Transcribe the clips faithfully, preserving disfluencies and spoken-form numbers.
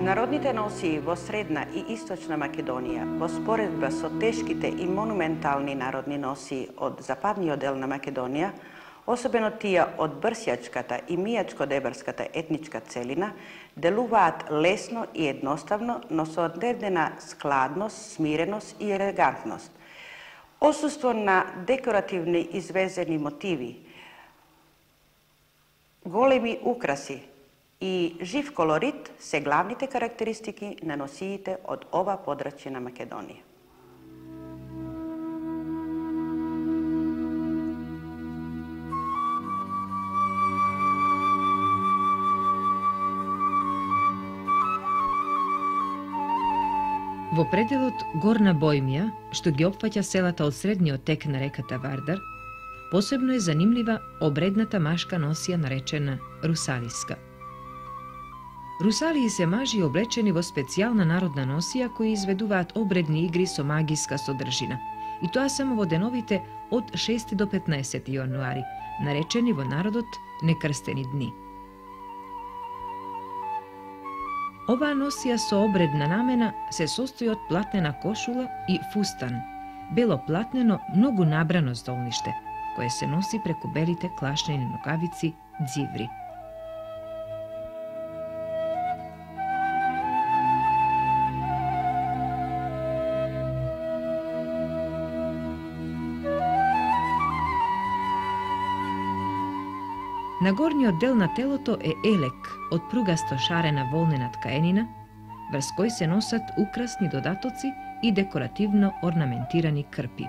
Народните носии во Средна и Источна Македонија, во споредба со тешките и монументални народни носии од западниот дел на Македонија, особено тие од брсјачката и мијачко-дебарската етничка целина, делуваат лесно и едноставно, но со одредена складност, смиреност и елегантност. Отсуство на декоративни извезени мотиви, големи украси и жив колорит се главните карактеристики на носиите од ова подрачје на Македонија. Во пределот Горна Бојмија, што ги опфаќа селата од средниот тек на реката Вардар, посебно е занимлива обредната машка носија наречена русалиска. Русалии се мажи облечени во специјална народна носија кои изведуваат обредни игри со магиска содржина, и тоа само во деновите од шести до петнаесети јануари, наречени во народот некрстени дни. Оваа носија со обредна намена се состои од платнена кошула и фустан, бело платнено, многу набрано здолниште, кое се носи преку белите клашнени ногавици дзиври. На горниот дел на телото е елек од пругасто шарена волнена ткаенина, врз кој се носат украсни додатоци и декоративно орнаментирани крпи.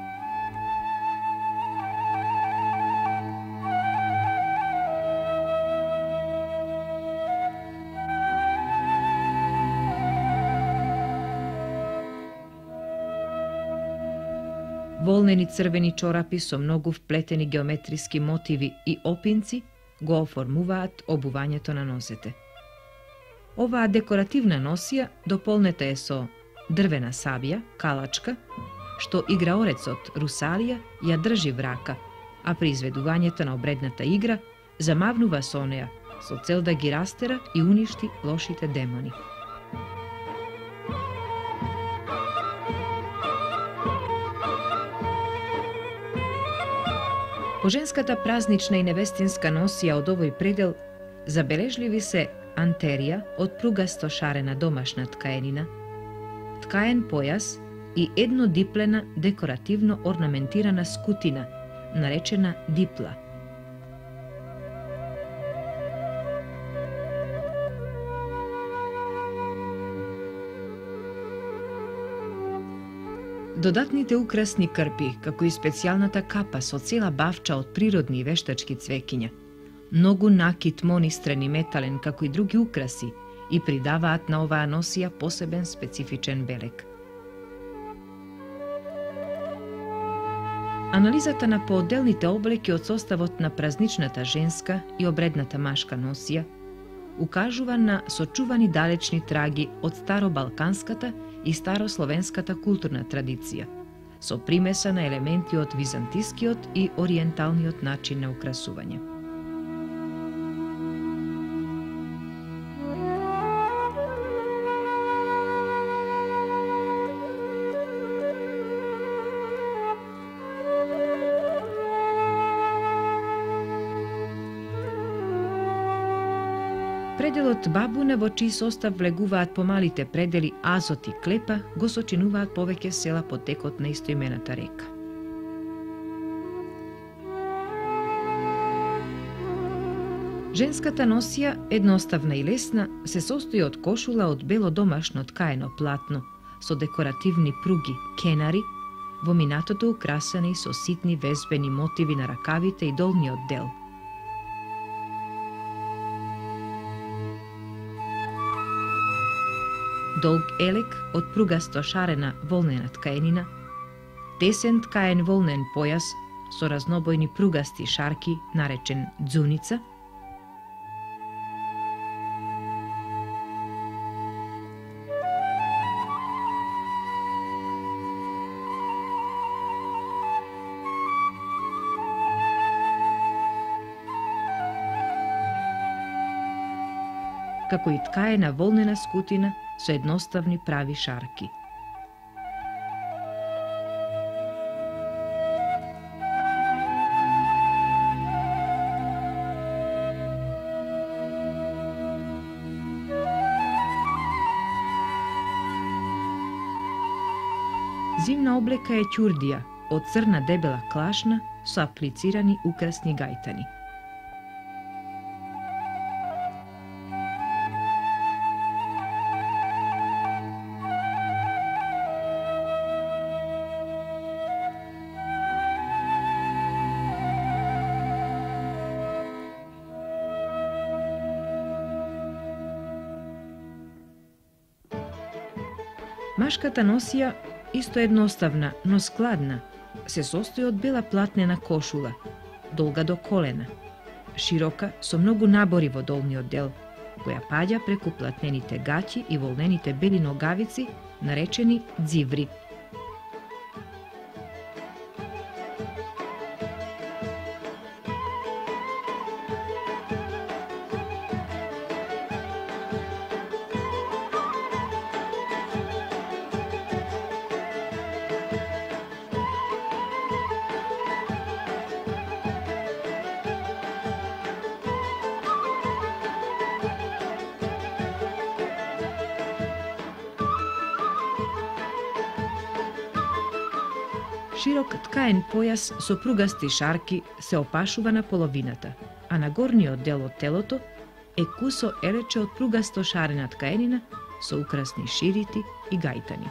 Волнени црвени чорапи со многу вплетени геометриски мотиви и опинци го оформуваат обувањето на нозете. Оваа декоративна носија дополнета е со дрвена сабија, калачка, што играорецот Русалија ја држи врака, а при изведувањето на обредната игра замавнува со неа, со цел да ги растера и уништи лошите демони. По женската празнична и невестинска носија од овој предел забележливи се антерија од пругасто шарена домашна ткаенина, ткаен појас и еднодиплена декоративно орнаментирана скутина, наречена дипла. Додатните украсни крпи, како и специјалната капа со цела бавча од природни и вештачки цвеќиња, многу накит монистрен и метален, како и други украси, и придаваат на оваа носија посебен специфичен белег. Анализата на поодделните облеки од составот на празничната женска и обредната машка носија укажува на сочувани далечни траги од старобалканската и старословенската културна традиција, со примеса на елементи од византискиот и ориенталниот начин на украсување. Пределот бабуна, во чиј состав влегуваат помалите предели Азот и Клепа, го сочинуваат повеќе села по текот на истоимената река. Женската носија, едноставна и лесна, се состои од кошула од бело домашно ткаено платно, со декоративни пруги, кенари, во минатото украсани со ситни везбени мотиви на ракавите и долниот дел. Долг елек од пругасто шарена волнена ткаенина, тесен ткаен волнен појас со разнобојни пругасти шарки, наречен дзуница, како и ткаена волнена скутина со едноставни прави шарки. Зимна облека е ќурдија од црна дебела клашна со аплицирани украсни гајтани. Машката носија, исто едноставна, но складна, се состои од бела платнена кошула, долга до колена, широка со многу набори во долниот дел, која паѓа преку платнените гаќи и волнените бели ногавици, наречени дзиври. Широк ткаен појас со пругасти шарки се опашува на половината, а на горниот дел од телото е кусо елече од пругасто шарена ткаенина со украсни ширити и гајтани.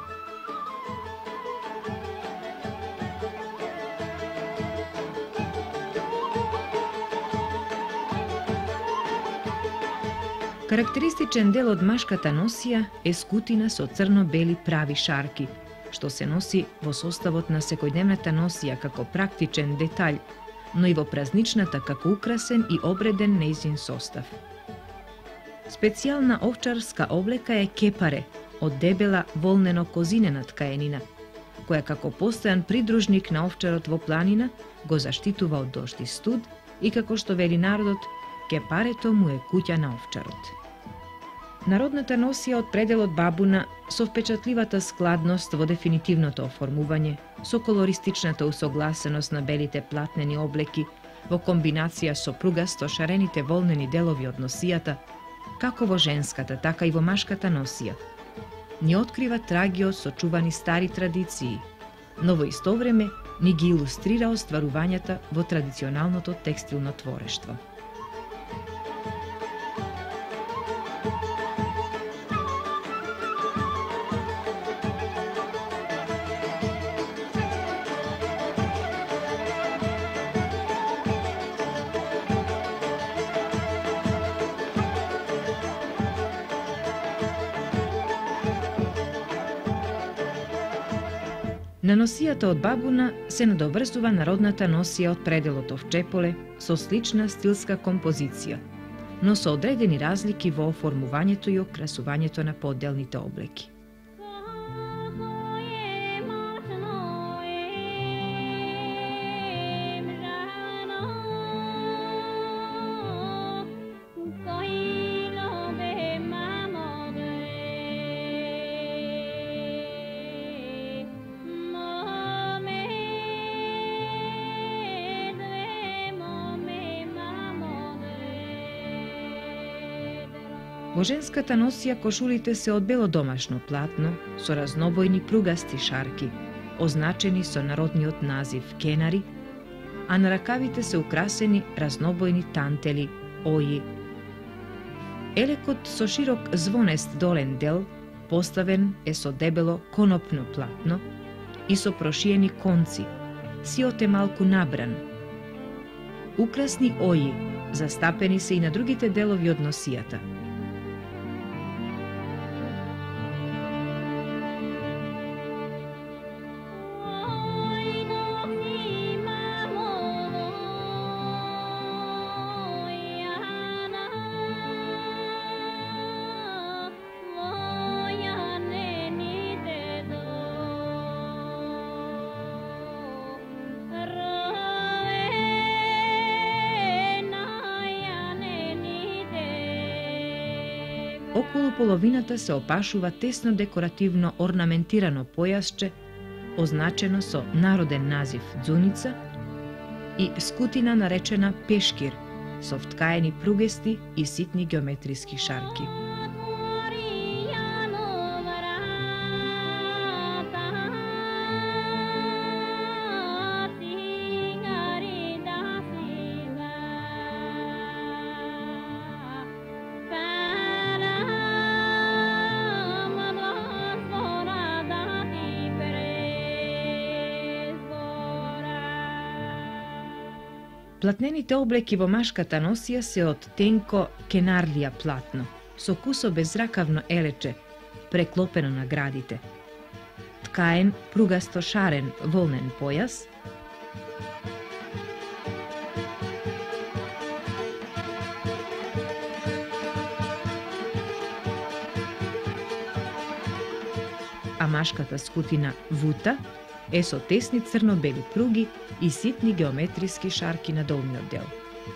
Карактеристичен дел од машката носија е скутина со црно-бели прави шарки, што се носи во составот на секојдневната носија како практичен детаљ, но и во празничната како украсен и обреден нејзин состав. Специјална овчарска облека е кепаре од дебела волнено-козинена ткаенина, која како постојан придружник на овчарот во планина го заштитува од дожд и студ и како што вели народот, кепарето му е куќа на овчарот. Народната носија од пределот бабуна со впечатливата складност во дефинитивното оформување, со колористичната усогласеност на белите платнени облеки во комбинација со пругасто шарените волнени делови од носијата, како во женската, така и во машката носија, ни открива трагиот со чувани стари традиции, но во исто време ни ги илустрира остварувањата во традиционалното текстилно творештво. На носијата од бабуна се надоврзува народната носија од пределот овчеполе со слична стилска композиција, но со одредени разлики во оформувањето и окрасувањето на поделните облеки. Во женската носија кошулите се од бело домашно платно со разнобојни пругасти шарки, означени со народниот назив кенари, а на ракавите се украсени разнобојни тантели, оји. Елекот со широк звонест долен дел поставен е со дебело конопно платно и со прошиени конци, сиот е малку набран. Украсни оји застапени се и на другите делови од носијата. околу половината се опашува тесно декоративно орнаментирано појасче, означено со народен назив дзуница, и скутина наречена пешкир, со вткаени пругести и ситни геометриски шарки. Платнените облеки во машката носија се од тенко кенарлија платно, со кусо безракавно елече, преклопено на градите. Ткаен пругасто шарен волнен појас, а машката скутина вута е со тесни црно-бели пруги и ситни геометриски шарки на долниот дел.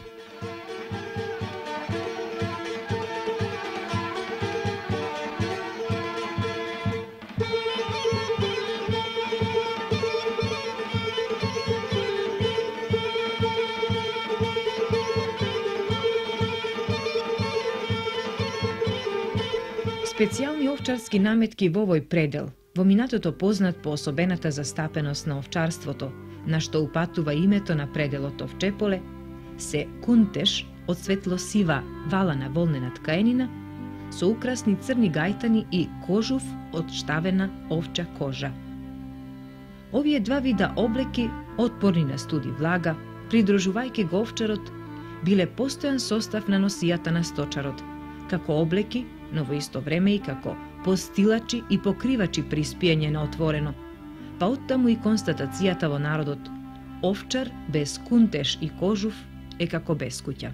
Специјални овчарски наметки во овој предел, во минатото познат по особената застапеност на овчарството, на што упатува името на пределот овчеполе, се кунтеш од светло-сива валана волнена ткаенина со украсни црни гајтани и кожув од штавена овча кожа. Овие два вида облеки, отпорни на студ и влага, придружувајќи го овчарот, биле постојан состав на носијата на сточарот, како облеки, но во исто време и како постилачи и покривачи при спиење на отворено, па оттаму и констатацијата во народот: овчар без кунтеш и кожув е како без куќа.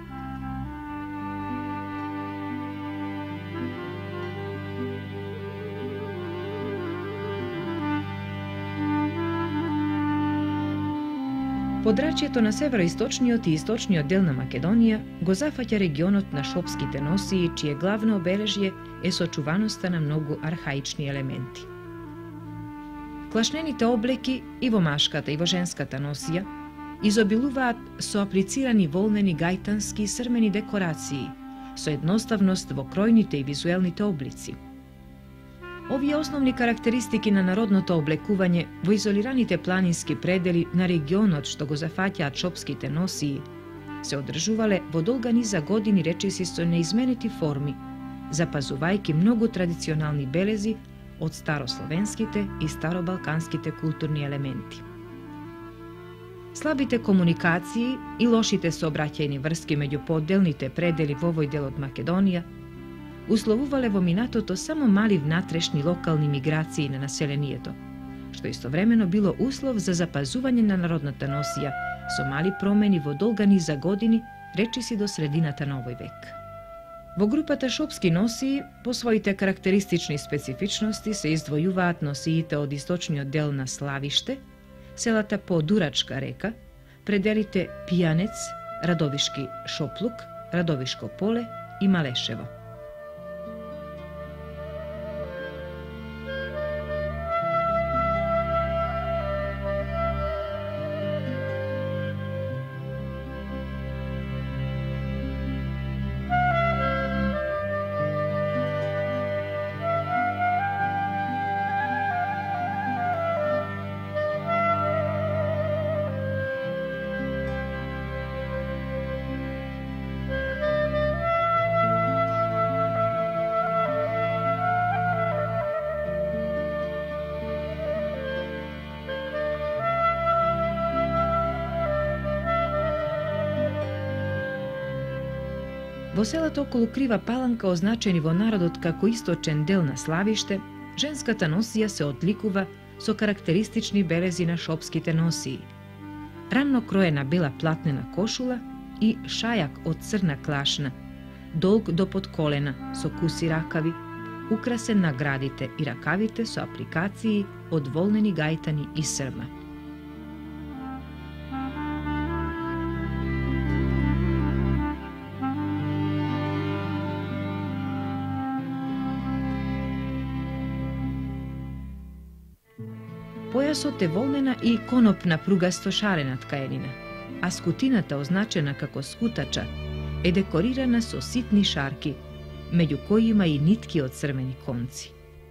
Подрачјето на североисточниот и источниот дел на Македонија го зафаќа регионот на шопските носии, чие главно обележје е сочуваноста на многу архаични елементи. Клашнените облеки и во машката и во женската носија изобилуваат со аплицирани волнени гајтански и срмени декорации, со едноставност во кројните и визуелните облици. Овие основни карактеристики на народното облекување во изолираните планински предели на регионот што го зафаќаат шопските носии се одржувале во долга низа години речиси со неизменети форми, запазувајќи многу традиционални белези од старословенските и старобалканските културни елементи. Слабите комуникации и лошите сообраќајни врски меѓу поделните предели во овој дел од Македонија условувале во минатото само мали внатрешни локални миграции на населението, што истовремено било услов за запазување на народната носија со мали промени во долга низа години, речиси до средината на овој век. Во групата шопски носии, по своите карактеристични специфичности се издвојуваат носиите од источниот дел на Славиште, селата по Дурачка река, пределите Пијанец, Радовишки Шоплук, Радовишко поле и Малешево. Во селото околу Крива Паланка, означени во народот како источен дел на Славиште, женската носија се одликува со карактеристични белези на шопските носии. Ранно кроена бела платнена кошула и шајак од црна клашна, долг до подколена со куси ракави, украсен на градите и ракавите со апликации од волнени гајтани и срма. Појасот е волнена и конопна пругасто шарена ткаенина, а скутината, означена како скутача, е декорирана со ситни шарки, меѓу кои има и нитки од црвени конци.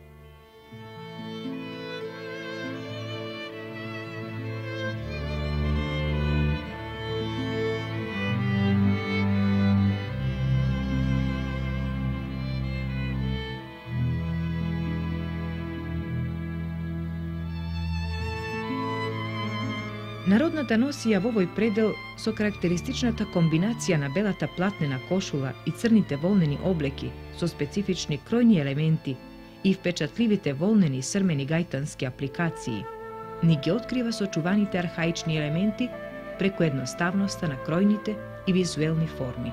Народната носија во овој предел со карактеристичната комбинација на белата платнена кошула и црните волнени облеки со специфични кројни елементи и впечатливите волнени и срмени гајтански апликации, ни ги открива сочуваните архаични елементи преку едноставноста на кројните и визуелни форми.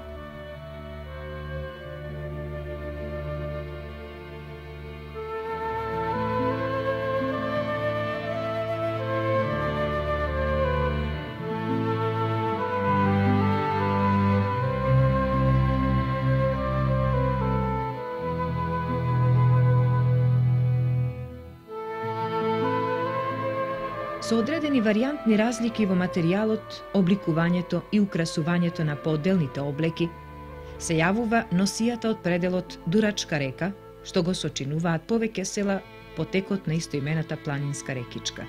Со одредени варијантни разлики во материјалот, обликувањето и украсувањето на поотделните облеки, се јавува носијата од пределот Дурачка река, што го сочинуваат повеќе села по текот на истоимената планинска рекичка.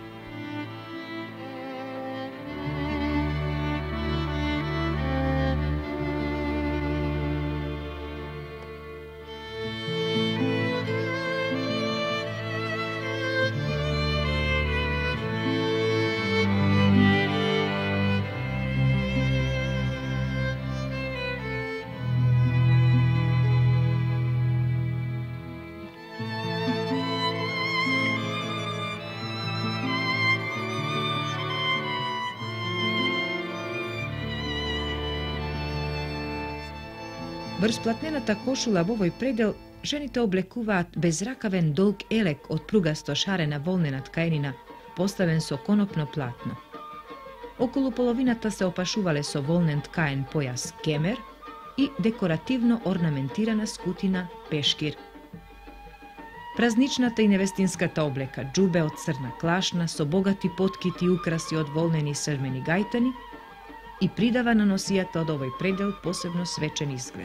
Врз платнената кошула во овој предел, жените облекуваат безракавен долг елек од пругасто шарена волнена ткаенина, поставен со конопно платно. Околу половината се опашувале со волнен ткаен појас кемер и декоративно орнаментирана скутина пешкир. Празничната и невестинската облека џубе од црна клашна со богати поткити и украси од волнени срмени гајтани и придава на носијата од овој предел посебно свечен изглед.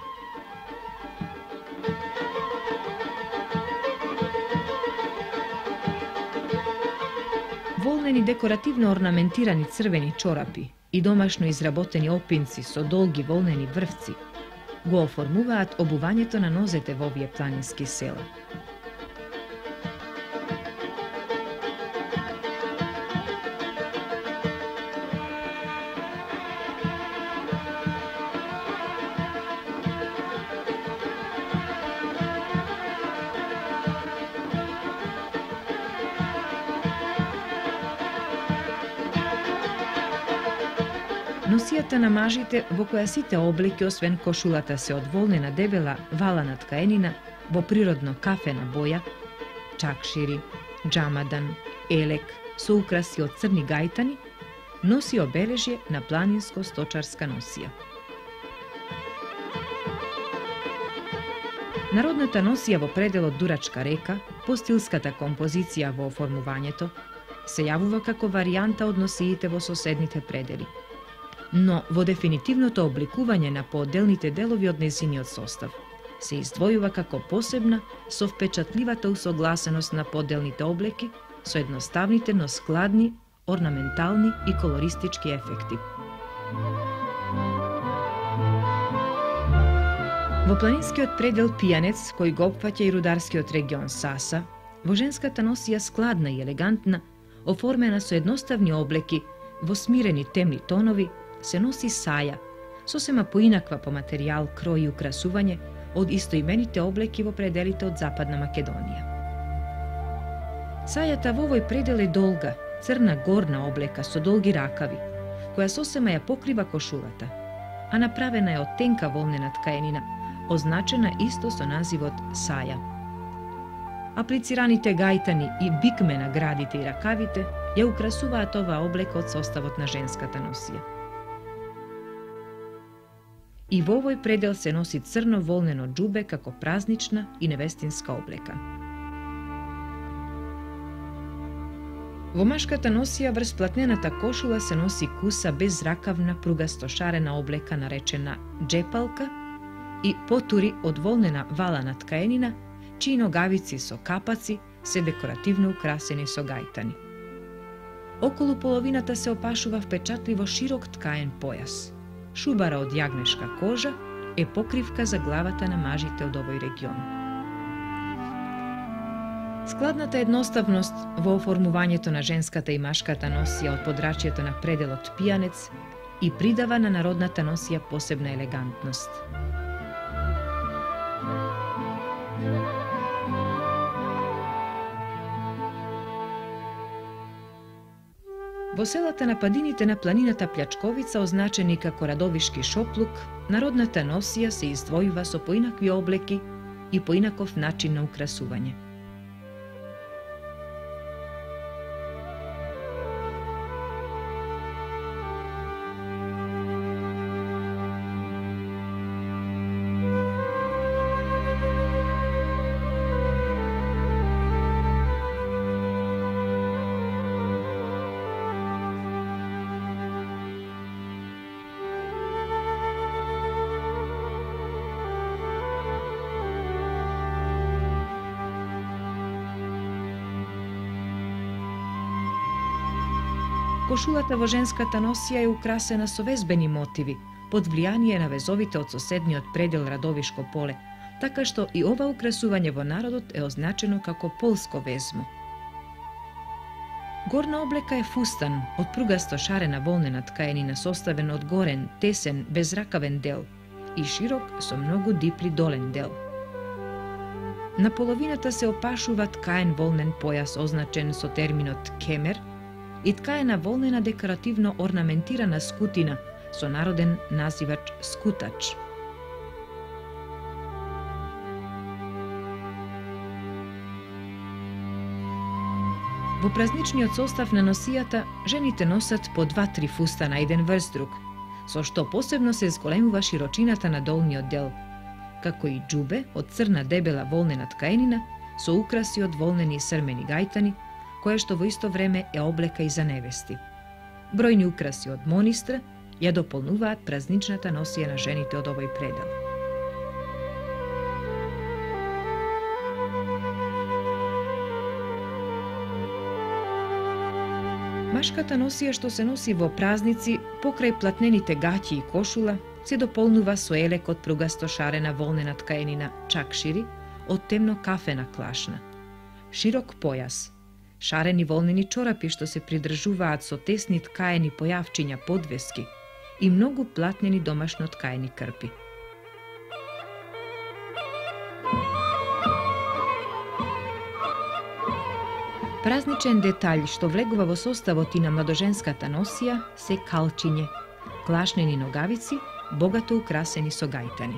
Волнени декоративно орнаментирани црвени чорапи и домашно изработени опинци со долги волнени врвци го оформуваат обувањето на нозете во овие планински села. Носијата на мажите, во која сите облеки, освен кошулата, се од волнена дебела валана ткаенина во природно кафена боја, чакшири, џамадан, елек, со украси од црни гајтани, носи обележје на планинско-сточарска носија. Народната носија во пределот Дурачка река, по стилската композиција во оформувањето, се јавува како варијанта од носиите во соседните предели, но во дефинитивното обликување на поотделните делови од нејзиниот состав се издвојува како посебна со впечатливата усогласеност на поотделните облеки со едноставните, но складни, орнаментални и колористички ефекти. Во планинскиот предел Пијанец, кој го опфаќа и рударскиот регион Саса, во женската носија складна и елегантна, оформена со едноставни облеки, во смирени темни тонови, се носи саја, сосема поинаква по материјал, крој и украсување од истоимените облеки во пределите од Западна Македонија. Сајата во овој предел е долга, црна горна облека со долги ракави, која сосема ја покрива кошулата, а направена е од тенка волнена ткаенина, означена исто со називот саја. Аплицираните гајтани и бикме на градите и ракавите ја украсуваат оваа облека од составот на женската носија. И во овој предел се носи црно волнено џубе како празнична и невестинска облека. Во машката носија врз платнената кошула се носи куса безракавна пругасто шарена облека наречена джепалка и потури од волнена валана ткаенина, чии ногавици со капаци се декоративно украсени со гајтани. Околу половината се опашува впечатливо широк ткаен појас. Шубара од јагнешка кожа е покривка за главата на мажите од овој регион. Складната едноставност во оформувањето на женската и машката носија од подрачјето на пределот пијанец и придава на народната носија посебна елегантност. Во селата на падините на планината Плјачковица, означени како радовишки шоплук, народната носија се издвојува со поинакви облеки и поинаков начин на украсување. Кошулата во женската носија е украсена со везбени мотиви, под влијание на везовите од соседниот предел Радовишко поле, така што и ова украсување во народот е означено како полско везмо. Горна облека е фустан од пругасто шарена волнена ткаенина, составен од горен, тесен, безракавен дел и широк со многу дипли долен дел. На половината се опашува ткаен волнен појас, означен со терминот кемер, и ткаена волнена декоративно орнаментирана скутина со народен називач скутач. Во празничниот состав на носијата, жените носат по два-три фустана еден врз друг, со што посебно се зголемува широчината на долниот дел, како и џубе од црна дебела волнена ткаенина со украси од волнени и срмени гајтани, кое што во исто време е облека и за невести. Бројни украси од монистра ја дополнуваат празничната носија на жените од овој предел. Машката носија што се носи во празници покрај платнените гаќи и кошула се дополнува со елек од пругасто шарена волнена ткаенина чакшири од темно кафена клашна, широк појас, шарени волнени чорапи што се придржуваат со тесни ткаени појавчиња подвески и многу платнени домашно ткаени крпи. Празничен детаљ што влегува во составот и на младоженската носија се калчиње, клашнени ногавици, богато украсени со гајтани.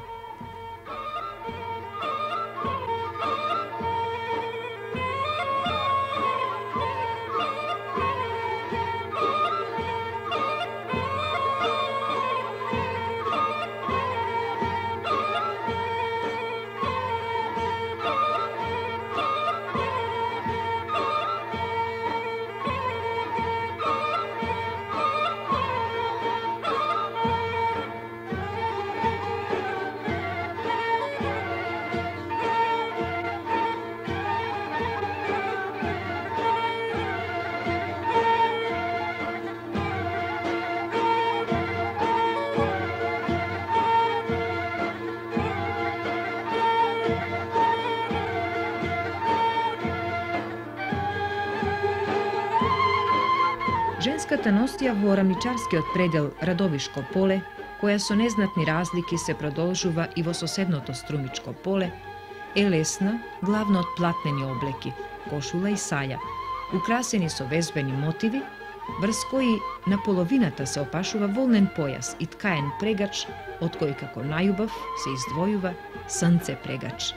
Женската носија во рамичарскиот предел Радовишко поле, која со незнатни разлики се продолжува и во соседното Струмичко поле, е лесна, главно од платнени облеки, кошула и саја, украсени со везбени мотиви, врз кои на половината се опашува волнен појас и ткаен прегач, од кој како најубав се издвојува срнце прегач.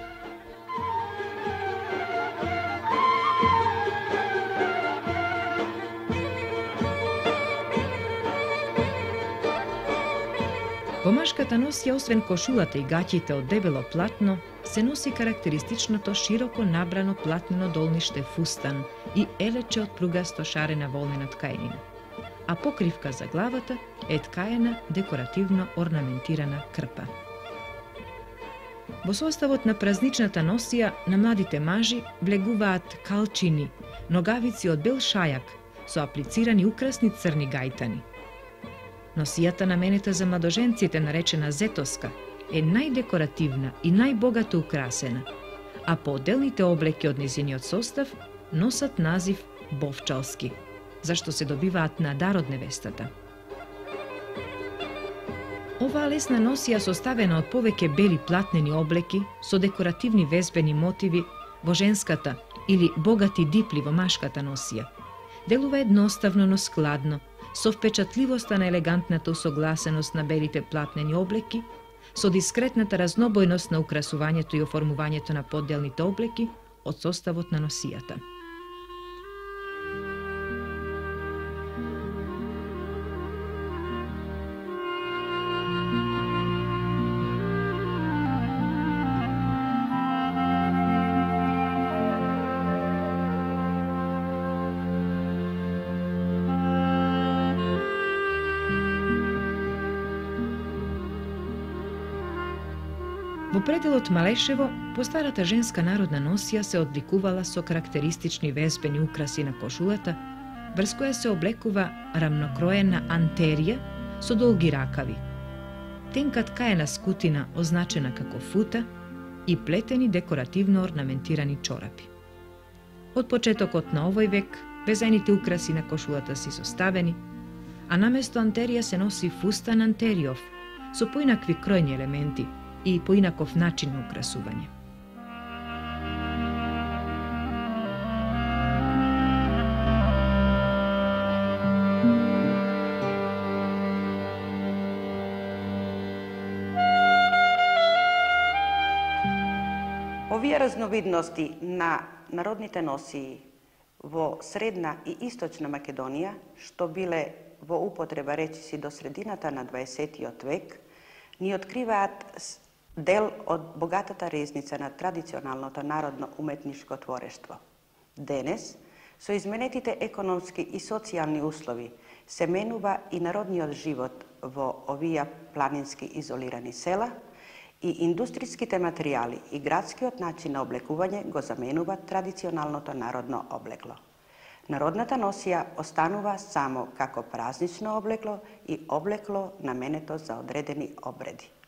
Во машката носија, освен кошулата и гаќите од дебело платно, се носи карактеристичното широко набрано платнено долниште фустан и елече од пругасто шарена волнена ткајнина, а покривка за главата е ткаена декоративно орнаментирана крпа. Во составот на празничната носија на младите мажи влегуваат калчини, ногавици од бел шајак со аплицирани украсни црни гајтани. Носијата наменета за младоженците, наречена зетоска, е најдекоративна и најбогато украсена, а по отделните облеки од низиниот состав носат назив бовчалски, зашто се добиваат на дар од невестата. Оваа лесна носија, составена од повеќе бели платнени облеки со декоративни везбени мотиви во женската или богати дипли во машката носија, делува едноставно, но складно, со впечатливоста на елегантната усогласеност на белите платнени облеки, со дискретната разнобојност на украсувањето и оформувањето на подделните облеки од составот на носијата. Во пределот Малешево, постарата женска народна носија се одликувала со карактеристични везбени украси на кошулата, врз која се облекува рамнокроена антерија со долги ракави, тенка ткаена скутина означена како фута и плетени декоративно орнаментирани чорапи. Од почетокот на овој век, везените украси на кошулата се составени, а наместо антерија се носи фустан антериов со поинакви кројни елементи и поинаков начин на украсување. Овие разновидности на народните носии во Средна и Источна Македонија, што биле во употреба речиси до средината на дваесеттиот век, ни откриваат дел од богатата резница на традиционалното народно уметничко творештво. Денес, со изменетите економски и социјални услови, се менува и народниот живот во овие планински изолирани села и индустриските материјали и градскиот начин на облекување го заменуваат традиционалното народно облекло. Народната носија останува само како празнично облекло и облекло наменето за одредени обреди.